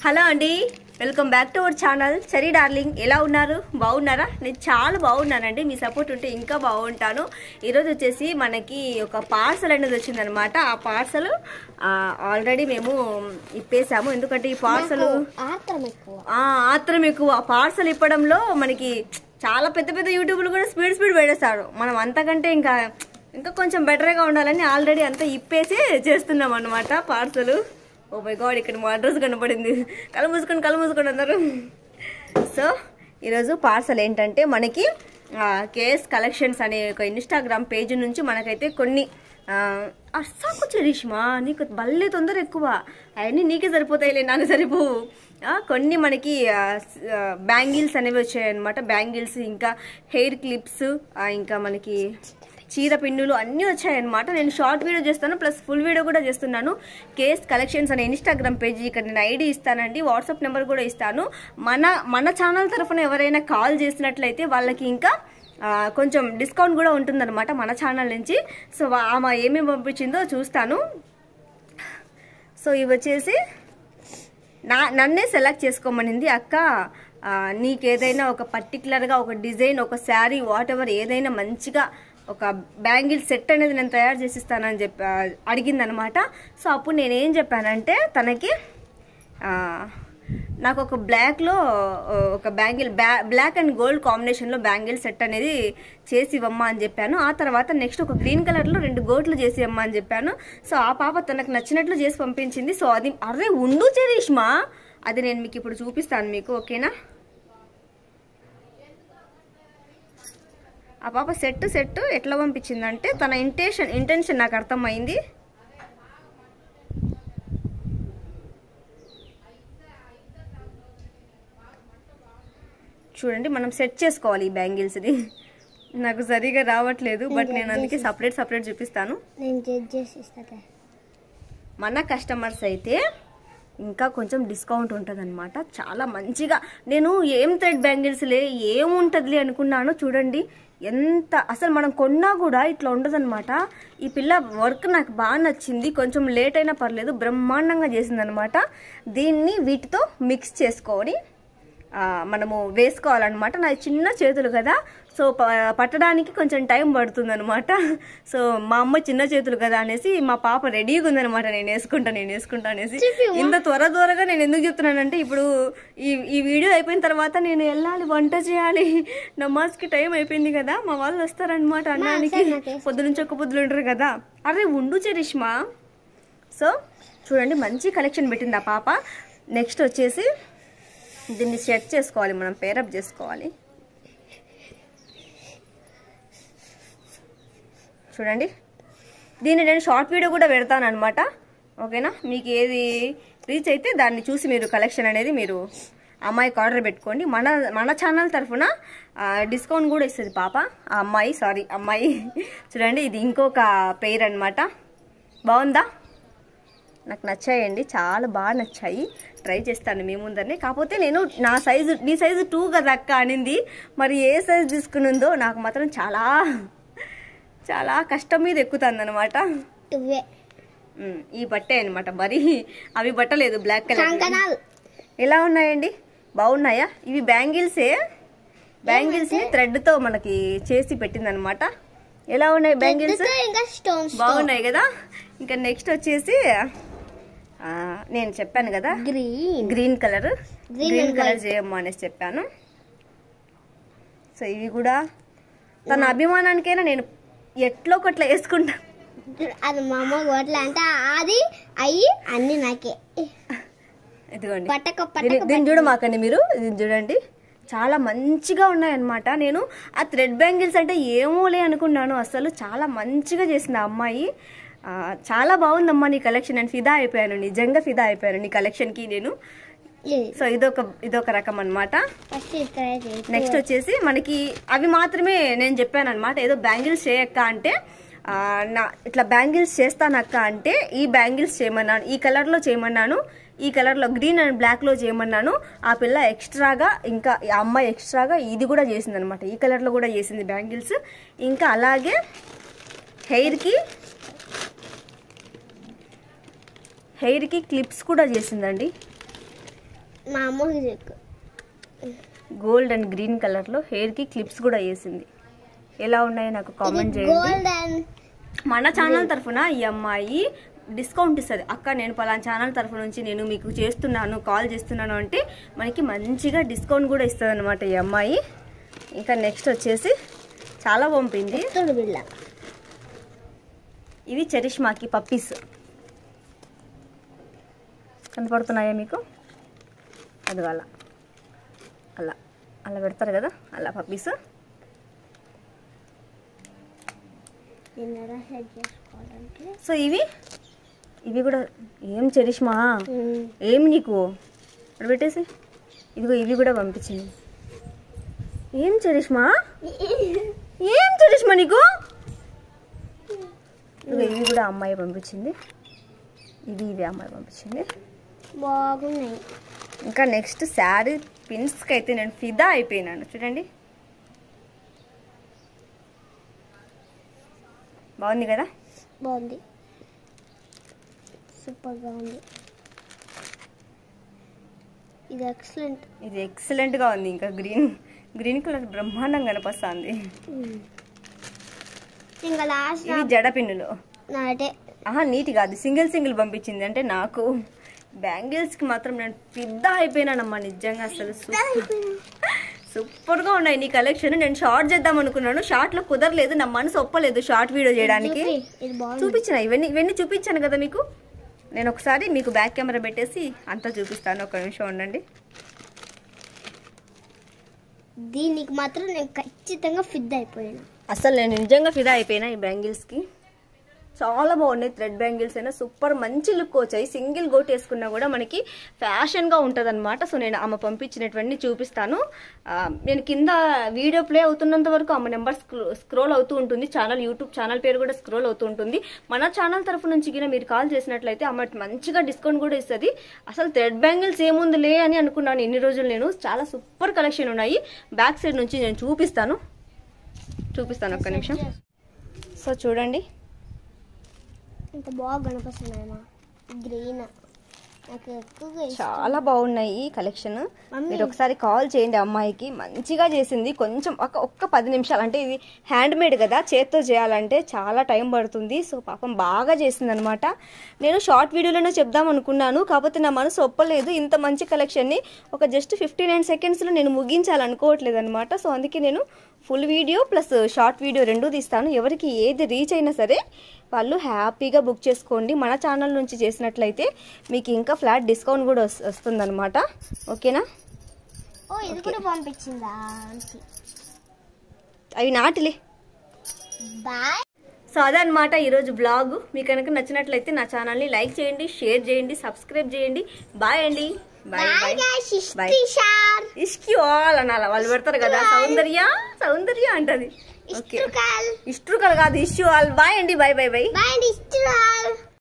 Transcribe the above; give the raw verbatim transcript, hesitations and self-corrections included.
Hello అండి, welcome back to our channel cherry darling. ఎలా ఉన్నారు? బాగున్నారా? నేను చాలా బాగున్నానండి. మీ సపోర్ట్ ఉంటే ఇంకా బాగుంటాను. ఈరోజు వచ్చేసి మనకి ఒక పార్సల్ అనేది వచ్చిందనమాట. ఆ పార్సల్ ఆల్రెడీ మేము ఇప్పేసాము, ఎందుకంటే ఈ పార్సల్ ఆత్రం ఎక్కువ. పార్సల్ ఇప్పడంలో మనకి చాలా పెద్ద పెద్ద యూట్యూబ్లు కూడా స్పీడ్ స్పీడ్ పెట్టేస్తారు. మనం అంతకంటే ఇంకా ఇంకా కొంచెం బెటర్గా ఉండాలని ఆల్రెడీ అంతా ఇప్పేసి చేస్తున్నాం అనమాట పార్సల్. ఓ మై గాడ్, ఇక్కడ మా అడ్రస్ కనపడింది. కళ్ళు మూసుకొని కళ్ళు మూసుకొని అందరు. సో ఈరోజు పార్సల్ ఏంటంటే మనకి కేఎస్ కలెక్షన్స్ అనే ఒక ఇన్స్టాగ్రామ్ పేజ్ నుంచి మనకైతే కొన్ని అస్సాకు చరిష్మా నీకు భలే తొందర ఎక్కువ, అవన్నీ నీకే సరిపోతాయిలే, నాకు సరిపోవు. కొన్ని మనకి బ్యాంగిల్స్ అనేవి వచ్చాయన్నమాట. బ్యాంగిల్స్, ఇంకా హెయిర్ క్లిప్స్, ఇంకా మనకి చీర పిన్నులు అన్నీ వచ్చాయన్నమాట. నేను షార్ట్ వీడియో చేస్తాను, ప్లస్ ఫుల్ వీడియో కూడా చేస్తున్నాను. కేఎస్ కలెక్షన్స్ అనే ఇన్స్టాగ్రామ్ పేజ్, ఇక్కడ నేను ఐడి ఇస్తానండి, వాట్సాప్ నెంబర్ కూడా ఇస్తాను. మన మన ఛానల్ తరఫున ఎవరైనా కాల్ చేసినట్లయితే వాళ్ళకి ఇంకా కొంచెం డిస్కౌంట్ కూడా ఉంటుందన్నమాట మన ఛానల్ నుంచి. సో ఆమె ఏమేమి పంపించిందో చూస్తాను. సో ఇవి వచ్చేసి నా నన్నే సెలెక్ట్ చేసుకోమనింది. అక్క నీకేదైనా ఒక పర్టికులర్గా ఒక డిజైన్, ఒక శారీ, వాట్ ఎవర్ ఏదైనా మంచిగా ఒక బ్యాంగిల్ సెట్ అనేది నేను తయారు చేసిస్తానని చెప్పి అడిగిందనమాట. సో అప్పుడు నేనేం చెప్పానంటే తనకి నాకు ఒక బ్లాక్లో ఒక బ్యాంగిల్ బ్యా బ్లాక్ అండ్ గోల్డ్ కాంబినేషన్లో బ్యాంగిల్ సెట్ అనేది చేసి ఇవ్వమ్మా అని చెప్పాను. ఆ తర్వాత నెక్స్ట్ ఒక గ్రీన్ కలర్లో రెండు గోట్లు చేసి ఇవ్వమ్మా అని చెప్పాను. సో ఆ పాప తనకు నచ్చినట్లు చేసి పంపించింది. సో అది అరే ఉండు చరిష్మా, అది నేను మీకు ఇప్పుడు చూపిస్తాను మీకు, ఓకేనా? ఆ పాప సెట్ సెట్ ఎట్లా పంపించిందంటే తన ఇంటెన్షన్ ఇంటెన్షన్ నాకు అర్థమైంది. చూడండి, మనం సెట్ చేసుకోవాలి ఈ బ్యాంగిల్స్ని. నాకు సరిగా రావట్లేదు, బట్ నేను అందుకే సపరేట్ సపరేట్ చూపిస్తాను. మన కస్టమర్స్ అయితే ఇంకా కొంచెం డిస్కౌంట్ ఉంటుంది అనమాట. చాలా మంచిగా, నేను ఏం థ్రెడ్ బ్యాంగిల్స్లే ఏముంటుందిలే అనుకున్నాను. చూడండి ఎంత అసలు మనం కొన్నా కూడా ఇట్లా ఉండదు అనమాట. ఈ పిల్ల వర్క్ నాకు బాగా నచ్చింది. కొంచెం లేట్ అయినా పర్లేదు, బ్రహ్మాండంగా చేసిందనమాట. దీన్ని వీటితో మిక్స్ చేసుకొని మనము వేసుకోవాలన్నమాట. నా చిన్న చేతులు కదా, సో పట్టడానికి కొంచెం టైం పడుతుంది అనమాట. సో మా అమ్మ చిన్న చేతులు కదా అనేసి మా పాప రెడీగా ఉందనమాట. నేను వేసుకుంటా నేను వేసుకుంటా అనేసి. ఇంత త్వర త్వరగా నేను ఎందుకు చెప్తున్నానంటే ఇప్పుడు ఈ ఈ వీడియో అయిపోయిన తర్వాత నేను వెళ్ళాలి, వంట చేయాలి, నమాజ్కి టైం అయిపోయింది కదా. మా వాళ్ళు వస్తారనమాట అన్నానికి, పొద్దు నుంచి ఒక పొద్దులు ఉంటారు కదా. అరే ఉండు చరిష్మా. సో చూడండి, మంచి కలెక్షన్ పెట్టింది ఆ పాప. నెక్స్ట్ వచ్చేసి దీన్ని సెట్ చేసుకోవాలి, మనం పేరప్ చేసుకోవాలి. చూడండి, దీన్ని నేను షార్ట్ వీడియో కూడా పెడతాను అనమాట, ఓకేనా? మీకు ఏది రీచ్ అయితే దాన్ని చూసి మీరు కలెక్షన్ అనేది మీరు అమ్మాయికి ఆర్డర్ పెట్టుకోండి. మన మన ఛానల్ తరఫున డిస్కౌంట్ కూడా ఇస్తుంది పాప, ఆ అమ్మాయి సారీ అమ్మాయి. చూడండి, ఇది ఇంకొక పెయిర్ అనమాట. బాగుందా? నాకు నచ్చాయండి, చాలా బాగా నచ్చాయి. ట్రై చేస్తాను మీ ముందరనే. కాకపోతే నేను నా సైజు నీ సైజు టూ కదా అక్క అనింది. మరి ఏ సైజు తీసుకునిందో నాకు మాత్రం చాలా చాలా కష్టం మీద ఎక్కుతుంది అనమాట. ఈ బట్టే అనమాట, మరి అవి బట్టలేదు, బ్లాక్ కలర్. ఎలా ఉన్నాయండి? బాగున్నాయా? ఇవి బ్యాంగిల్సే, బ్యాంగిల్స్ ని థ్రెడ్ తో మనకి చేసి పెట్టింది అనమాట. ఎలా ఉన్నాయి బ్యాంగిల్స్? బాగున్నాయి కదా. ఇంకా నెక్స్ట్ వచ్చేసి నేను చెప్పాను కదా green green colour green colour చేయమ్మా అనేసి చెప్పాను. సో ఇవి కూడా తన అభిమానానికైనా నేను ఎట్లో ఒకట్లా వేసుకుంటా. అది మా అమ్మ గోట్ల అంటే అది అయ్యి అన్ని నాకే. ఇదిగోండి, దీన్ని చూడమాకండి మీరు, దీన్ని చూడండి, చాలా మంచిగా ఉన్నాయన్నమాట. నేను ఆ థ్రెడ్ బ్యాంగిల్స్ అంటే ఏమోలే అనుకున్నాను, అసలు చాలా మంచిగా చేసింది ఆ అమ్మాయి. చాలా బాగుందమ్మా నీ కలెక్షన్. నేను ఫిదా అయిపోయాను, నిజంగా ఫిదా అయిపోయాను నీ కలెక్షన్కి నేను. సో ఇదొక ఇదొక రకం అనమాట. నెక్స్ట్ వచ్చేసి మనకి అవి మాత్రమే నేను చెప్పాను అనమాట. ఏదో బ్యాంగిల్స్ చేయక్క అంటే నా ఇట్లా బ్యాంగిల్స్ చేస్తానక్క అంటే ఈ బ్యాంగిల్స్ చేయమన్నాను, ఈ కలర్లో చేయమన్నాను, ఈ కలర్లో గ్రీన్ అండ్ బ్లాక్లో చేయమన్నాను. ఆ పిల్ల ఎక్స్ట్రాగా, ఇంకా ఆ అమ్మాయి ఎక్స్ట్రాగా ఇది కూడా చేసింది అనమాట, ఈ కలర్లో కూడా చేసింది బ్యాంగిల్స్. ఇంకా అలాగే హెయిర్కి హెయిర్కి క్లిప్స్ కూడా చేసిందండి. మా అమ్మకి చెక్కు. గోల్డ్ అండ్ గ్రీన్ కలర్ లో హెయిర్ కి క్లిప్స్ కూడా వేసింది. ఎలా ఉన్నాయో నాకు కామెంట్ చేయండి. గోల్డ్ అండ్ మన ఛానల్ తరఫున ఈ అమ్మాయి డిస్కౌంట్ ఇస్తుంది. అక్క నేను పలానా ఛానల్ తరఫు నుంచి నేను మీకు చేస్తున్నాను, కాల్ చేస్తున్నాను అంటే మనకి మంచిగా డిస్కౌంట్ కూడా ఇస్తుంది అనమాట ఈ అమ్మాయి. ఇంకా నెక్స్ట్ వచ్చేసి చాలా పంపింది. బిళ్ళ ఇవి చరిష్మాకి పప్పీస్ కనపడుతున్నాయా మీకు? అది అలా అలా అలా పెడతారు కదా, అలా పప్పీస్. సో ఇవి ఇవి కూడా ఏం చరిష్మా, ఏం నీకు అక్కడ పెట్టేసి ఇదిగో ఇవి కూడా పంపించింది. ఏం చరిష్మా, ఏం చరిష్మా నీకు? ఇదిగో ఇవి కూడా అమ్మాయి పంపించింది. ఇది ఇవి అమ్మాయి పంపించింది. బాగున్నాయి. ఇంకా నెక్స్ట్ శారీ పిన్స్కి అయితే నేను ఫిదా అయిపోయినాను. చూడండి బాగుంది కదా? బాగుంది, సూపర్గా ఉంది. ఇది ఎక్సలెంట్, ఇది ఎక్సలెంట్గా ఉంది. ఇంకా గ్రీన్ గ్రీన్ కలర్ బ్రహ్మాండంగా కనిపిస్తుంది. ఇంకా లాస్ట్ ఇది జడ పిన్నులు. నాటే ఆహా నీటి కాదు, సింగిల్ సింగిల్ పంపించింది. అంటే నాకు బ్యాంగిల్స్కి మాత్రం నేను ఫిదా అయిపోయినానమ్మా నిజంగా. అసలు సూపర్ సూపర్గా ఉన్నాయి నీ కలెక్షన్. నేను షార్ట్ చేద్దాం అనుకున్నాను, షార్ట్లో కుదరలేదు, నా మనసు ఒప్పలేదు షార్ట్ వీడియో చేయడానికి. చూపించిన ఇవన్నీ ఇవన్నీ చూపించాను కదా మీకు. నేను ఒకసారి మీకు బ్యాక్ కెమెరా పెట్టేసి అంతా చూపిస్తాను. ఒక నిమిషం ఉండండి. దీనికి మాత్రం నేను ఖచ్చితంగా ఫిదా అయిపోయాను. అసలు నేను నిజంగా ఫిదా అయిపోయినా ఈ బ్యాంగిల్స్కి. చాలా బాగున్నాయి. థ్రెడ్ బ్యాంగిల్స్ అయినా సూపర్ మంచి లుక్ వచ్చాయి. సింగిల్ గోట్ వేసుకున్నా కూడా మనకి ఫ్యాషన్గా ఉంటుంది అనమాట. సో నేను ఆమె పంపించినటువంటి చూపిస్తాను. నేను కింద వీడియో ప్లే అవుతున్నంత వరకు ఆమె నెంబర్ స్క్రోల్ అవుతూ ఉంటుంది. ఛానల్ యూట్యూబ్ ఛానల్ పేరు కూడా స్క్రోల్ అవుతూ ఉంటుంది. మన ఛానల్ తరఫు నుంచి కింద మీరు కాల్ చేసినట్లయితే ఆమె మంచిగా డిస్కౌంట్ కూడా ఇస్తుంది. అసలు థ్రెడ్ బ్యాంగిల్స్ ఏముందిలే అని అనుకున్నాను ఇన్ని రోజులు నేను. చాలా సూపర్ కలెక్షన్ ఉన్నాయి. బ్యాక్ సైడ్ నుంచి నేను చూపిస్తాను చూపిస్తాను ఒక్క నిమిషం. సో చూడండి ఇంత బాగా కనిపిస్తున్నాయమ్మా. గ్రీన్ నాకు ఎక్కువగా చాలా బాగున్నాయి ఈ కలెక్షన్. మీరు ఒకసారి కాల్ చేయండి అమ్మాయికి. మంచిగా చేసింది. కొంచెం ఒక ఒక్క పది నిమిషాలు, అంటే ఇది హ్యాండ్ మేడ్ కదా, చేత్తో చేయాలంటే చాలా టైం పడుతుంది. సో పాపం బాగా చేసింది అనమాట. నేను షార్ట్ వీడియోలోనే చెప్దాం అనుకున్నాను, కాకపోతే నా మనసు ఒప్పలేదు. ఇంత మంచి కలెక్షన్ని ఒక జస్ట్ ఫిఫ్టీ నైన్ సెకండ్స్లో నేను ముగించాలనుకోవట్లేదు అనమాట. సో అందుకే నేను full video plus short video రెండూ తీస్తాను. ఎవరికి ఏది రీచ్ అయినా సరే వాళ్ళు హ్యాపీగా బుక్ చేసుకోండి. మన ఛానల్ నుంచి చేసినట్లయితే మీకు ఇంకా ఫ్లాట్ డిస్కౌంట్ కూడా వస్తుందన్నమాట. ఓకేనా? ఓ ఇది కూడా పంపించిందా? అవి నాటిలే. బాయ్. సో అదనమాట ఈరోజు బ్లాగ్. మీకు కనుక నచ్చినట్లయితే నా ఛానల్ని లైక్ చేయండి, షేర్ చేయండి, సబ్స్క్రైబ్ చేయండి. బాయ్ అండి. Bye bye. ఇష్కి ఆల్ అనాల వాళ్ళు పెడతారు కదా, సౌందర్య సౌందర్య అంటది. ఓకే ఇష్ట్రుకల్ కాదు, ఇష్యూ ఆల్. బాయ్ అండి. Bye bye bye.